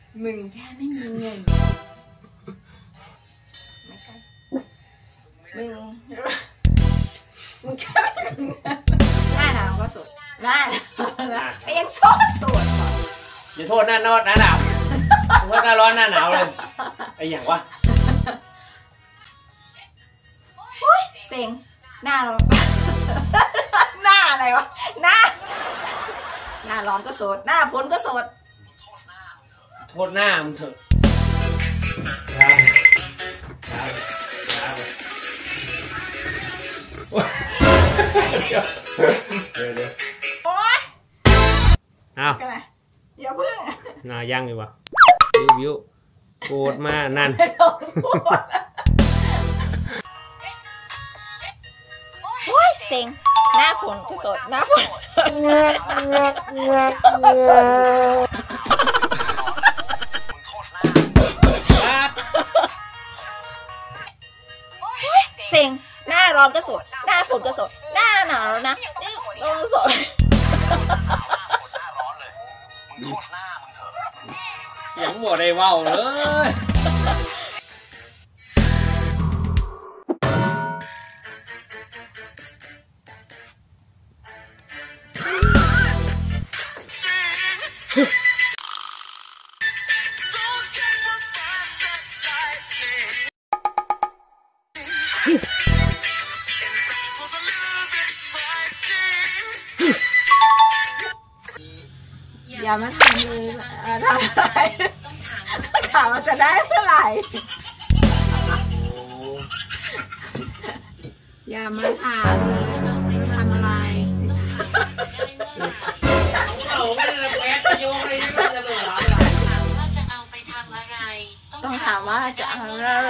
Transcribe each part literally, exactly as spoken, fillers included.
มึงแค่ไม่มีเงินไม่ใช่มึงมึงแค่ไม่มีเงินหน้าหนาวก็สดหน้าหนาวไอ้ยังโซ่สดอย่าโทษหน้านอดหน้าหนาวโทษหน้าร้อนหน้าหนาวเลยไอ้อย่างวะโอ้ยเซ็งหน้าร้อนหน้าอะไรวะหน้าหน้าร้อนก็สดหน้าฝนก็สดโทษหน้ามึงเถอะโอ๊ยอ้าวอย่าเพิ่งน่ายังเลยวะวิววิวโกรธมานั่นโอ้ยเซ็งหน้าฝนก็สดหน้าฝนสดเซ็งหน้าร้อนก็สดหน้าฝนก็สดหน้าหนาวแล้วนะนี่ร้อนสดยังบ่ได้เว้าเลยอย่ามาถามเลยถามอะไรถามว่าจะได้เมื่อไหร่อย่ามาถามเลยทำอะไรเราไม่ได้แพ้จะโยงอะไรนี่มันจะเป็นอะไรว่าจะเอาไปทำอะไรต้องถามว่าจะเอาอะไร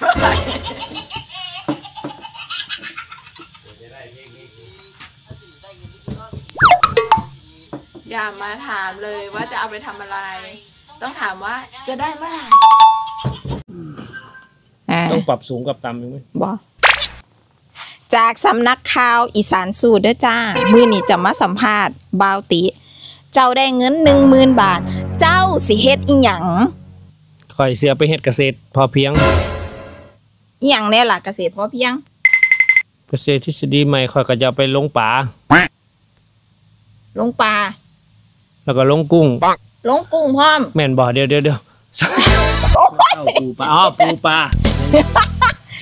อย่ามาถามเลยว่าจะเอาไปทำอะไรต้องถามว่าจะได้เมื่อไหร่ต้องปรับสูงกับต่ำไหมบอจากสำนักข่าวอีสานสูตรด้วยจ้ามือนี้จะมาสัมภาษณ์บ่าวติเจ้าได้เงินหนึ่งหมื่นบาทเจ้าสิเฮ็ดอีหยังค่อยเสียไปเฮ็ดเกษตรพอเพียงอีหยังแน่ล่ะเกษตรพอเพียงเกษตรทฤษฎีใหม่ค่อยก็จะไปลงป่าลงปลาแล้วก็ลงกุ้งลงกุ้งพร้อมแม่นบ่เดี๋ยวเดี๋ยวเดี๋ยวปูปลาอ๋อปูปลา